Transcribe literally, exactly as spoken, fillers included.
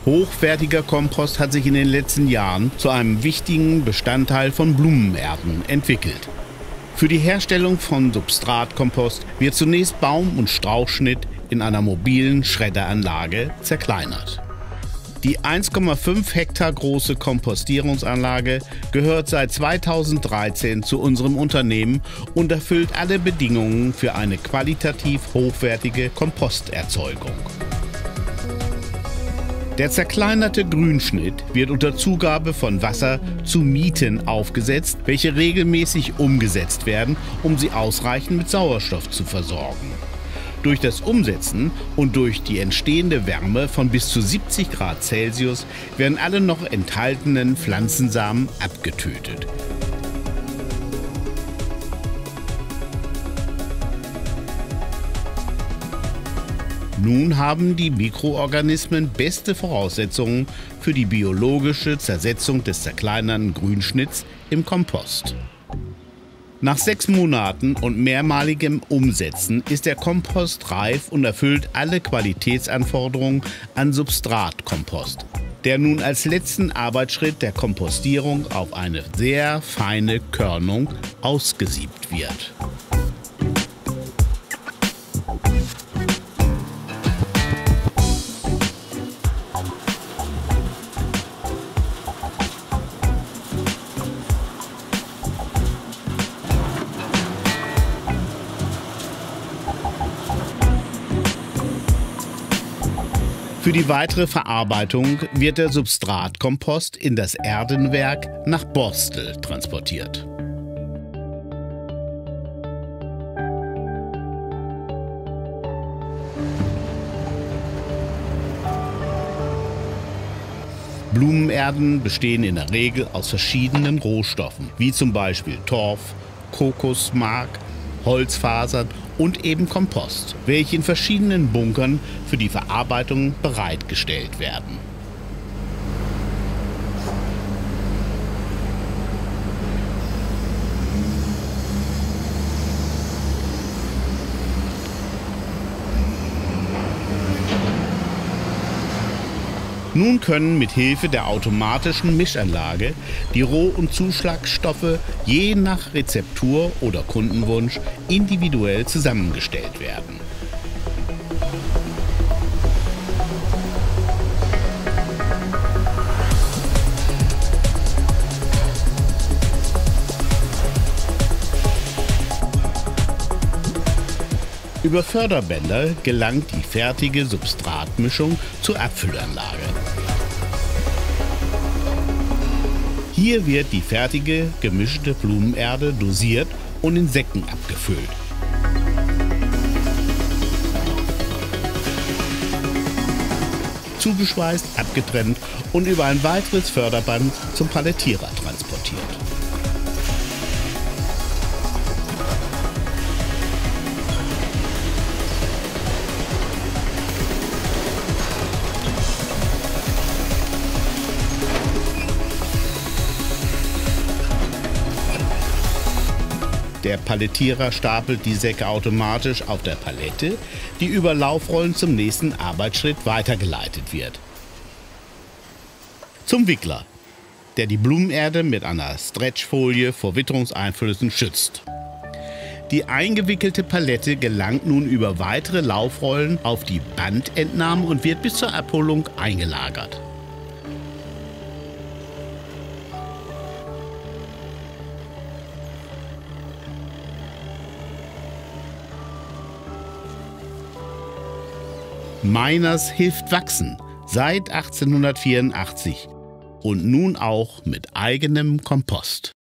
Hochwertiger Kompost hat sich in den letzten Jahren zu einem wichtigen Bestandteil von Blumenärden entwickelt. Für die Herstellung von Substratkompost wird zunächst Baum- und Strauchschnitt in einer mobilen Schredderanlage zerkleinert. Die eins Komma fünf Hektar große Kompostierungsanlage gehört seit zweitausenddreizehn zu unserem Unternehmen und erfüllt alle Bedingungen für eine qualitativ hochwertige Komposterzeugung. Der zerkleinerte Grünschnitt wird unter Zugabe von Wasser zu Mieten aufgesetzt, welche regelmäßig umgesetzt werden, um sie ausreichend mit Sauerstoff zu versorgen. Durch das Umsetzen und durch die entstehende Wärme von bis zu siebzig Grad Celsius werden alle noch enthaltenen Pflanzensamen abgetötet. Nun haben die Mikroorganismen beste Voraussetzungen für die biologische Zersetzung des zerkleinerten Grünschnitts im Kompost. Nach sechs Monaten und mehrmaligem Umsetzen ist der Kompost reif und erfüllt alle Qualitätsanforderungen an Substratkompost, der nun als letzten Arbeitsschritt der Kompostierung auf eine sehr feine Körnung ausgesiebt wird. Für die weitere Verarbeitung wird der Substratkompost in das Erdenwerk nach Borstel transportiert. Blumenerden bestehen in der Regel aus verschiedenen Rohstoffen, wie zum Beispiel Torf, Kokosmark, Holzfasern und eben Kompost, welche in verschiedenen Bunkern für die Verarbeitung bereitgestellt werden. Nun können mit Hilfe der automatischen Mischanlage die Roh- und Zuschlagstoffe je nach Rezeptur oder Kundenwunsch individuell zusammengestellt werden. Über Förderbänder gelangt die fertige Substratmischung zur Abfüllanlage. Hier wird die fertige gemischte Blumenerde dosiert und in Säcken abgefüllt. Zugeschweißt, abgetrennt und über ein weiteres Förderband zum Palettierer transportiert. Der Palettierer stapelt die Säcke automatisch auf der Palette, die über Laufrollen zum nächsten Arbeitsschritt weitergeleitet wird. Zum Wickler, der die Blumenerde mit einer Stretchfolie vor Witterungseinflüssen schützt. Die eingewickelte Palette gelangt nun über weitere Laufrollen auf die Bandentnahme und wird bis zur Abholung eingelagert. Meiners hilft wachsen seit achtzehnhundertvierundachtzig und nun auch mit eigenem Kompost.